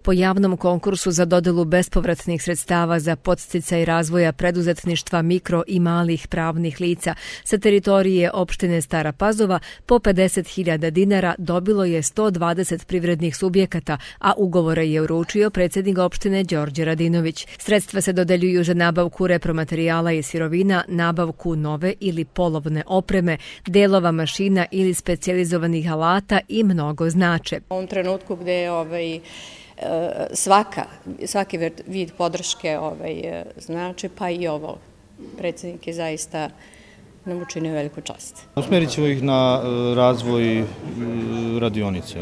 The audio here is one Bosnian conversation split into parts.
Po javnom konkursu za dodelu bespovratnih sredstava za podsticaj razvoja preduzetništva mikro i malih pravnih lica sa teritorije opštine Stara Pazova po 50.000 dinara dobilo je 120 privrednih subjekata, a ugovore je uručio predsjednik opštine Đorđe Radinović. Sredstva se dodeljuju za nabavku repromaterijala i sirovina, nabavku nove ili polovne opreme, delova mašina ili specijalizovanih alata i mnogo znače. U ovom trenutku gde svaki vid podrške znači, pa i ovo. Predsjednik je zaista nam učinio veliku čast. Usmjerit ćemo ih na razvoj radionice,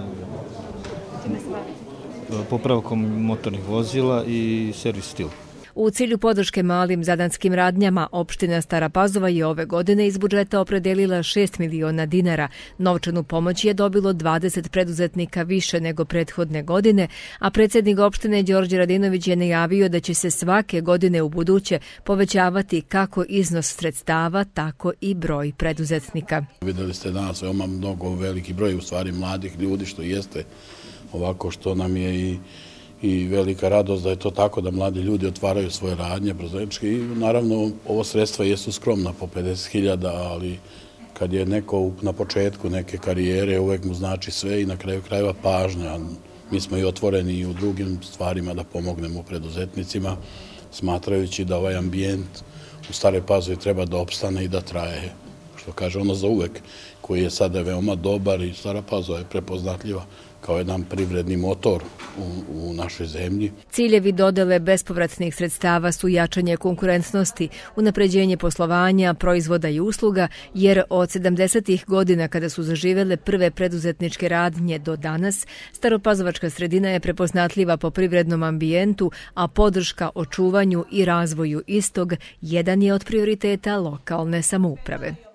popravkom motornih vozila i servis stil. U cilju podrške malim zadanskim radnjama, opština Stara Pazova je ove godine iz budžeta opredelila 6 miliona dinara. Novčanu pomoć je dobilo 20 preduzetnika više nego prethodne godine, a predsjednik opštine Đorđe Radinović je najavio da će se svake godine u buduće povećavati kako iznos sredstava, tako i broj preduzetnika. Vidjeli ste danas veoma mnogo veliki broj u stvari mladih ljudi, što jeste ovako, što nam je i velika radost da je to tako, da mladi ljudi otvaraju svoje radnje preduzetničke i naravno ovo sredstva jesu skromna po 50.000, ali kad je neko na početku neke karijere uvek mu znači sve i na kraju krajeva pažnja. Mi smo i otvoreni i u drugim stvarima da pomognemo preduzetnicima, smatrajući da ovaj ambijent u Staroj Pazovi treba da opstane i da traje, što kaže ono za uvek, koji je sada veoma dobar i Stara Pazova je prepoznatljiva kao jedan privredni motor u našoj zemlji. Ciljevi dodele bespovratnih sredstava su jačanje konkurentnosti, unapređenje poslovanja, proizvoda i usluga, jer od 70. godina kada su zaživele prve preduzetničke radnje do danas, staropazovačka sredina je prepoznatljiva po privrednom ambijentu, a podrška očuvanju i razvoju istog jedan je od prioriteta lokalne samouprave.